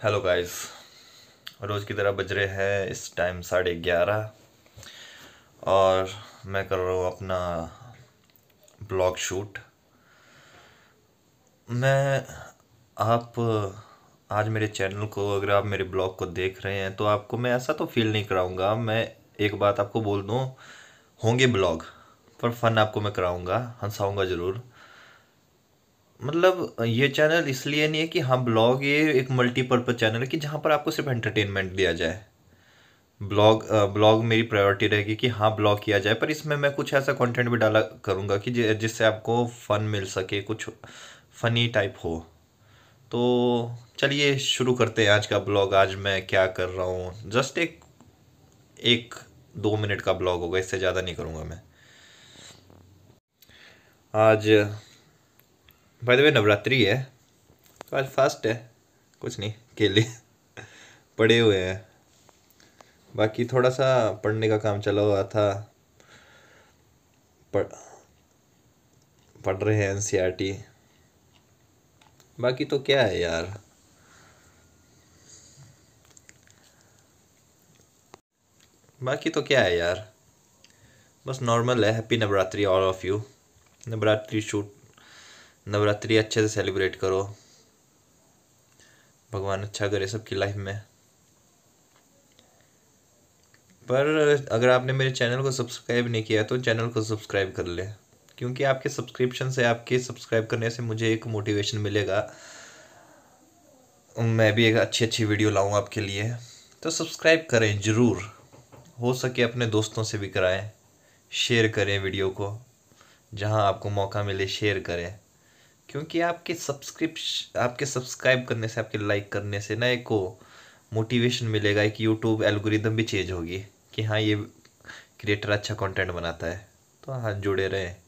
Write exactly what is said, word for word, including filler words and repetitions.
Hello guys. रोज़ की तरह बज रहे हैं इस टाइम साढ़े ग्यारह। और मैं कर रहा हूँ अपना ब्लॉग शूट। मैं आप आज मेरे चैनल को, अगर आप मेरे ब्लॉग को देख रहे हैं तो आपको मैं ऐसा तो फील नहीं कराऊंगा। मैं एक बात आपको बोल दूँ, होंगे ब्लॉग पर फन आपको मैं कराऊंगा, हंसाऊंगा ज़रूर। मतलब ये चैनल इसलिए नहीं है कि हाँ ब्लॉग, ये एक मल्टीपर्पज चैनल है कि जहाँ पर आपको सिर्फ एंटरटेनमेंट दिया जाए। ब्लॉग ब्लॉग मेरी प्रायोरिटी रहेगी कि हाँ ब्लॉग किया जाए, पर इसमें मैं कुछ ऐसा कंटेंट भी डाला करूँगा कि जि- जिससे आपको फन मिल सके, कुछ फनी टाइप हो। तो चलिए शुरू करते हैं आज का ब्लॉग। आज मैं क्या कर रहा हूँ, जस्ट एक एक दो मिनट का ब्लॉग होगा, इससे ज़्यादा नहीं करूँगा मैं आज। बाय द वे नवरात्रि है तो आज फास्ट है। कुछ नहीं, केले पड़े हुए हैं। बाकी थोड़ा सा पढ़ने का काम चला हुआ था। पढ़ पढ़ रहे हैं एनसीईआरटी। बाकी तो क्या है यार, बाकी तो क्या है यार, बस नॉर्मल है। Happy Navratri all of you. Navratri shoot, Navratri अच्छे से सेलिब्रेट करो। भगवान अच्छा करे सबकी लाइफ में। पर अगर आपने मेरे चैनल को सब्सक्राइब नहीं किया तो चैनल को सब्सक्राइब कर ले, क्योंकि आपके सब्सक्रिप्शन से, आपके सब्सक्राइब करने से मुझे एक मोटिवेशन मिलेगा। मैं भी एक अच्छी अच्छी वीडियो लाऊं आपके लिए। तो सब्सक्राइब करें ज़रूर, हो सके अपने दोस्तों से भी कराएं। शेयर करें वीडियो को, जहां आपको मौका मिले शेयर करें। क्योंकि आपके सब्सक्रिप्श आपके सब्सक्राइब करने से, आपके लाइक करने से ना एक को मोटिवेशन मिलेगा, एक यूट्यूब एल्गोरिदम भी चेंज होगी कि हाँ ये क्रिएटर अच्छा कंटेंट बनाता है। तो हाँ जुड़े रहें।